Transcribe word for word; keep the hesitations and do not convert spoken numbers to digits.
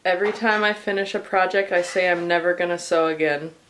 Every time I finish a project, I say I'm never gonna sew again.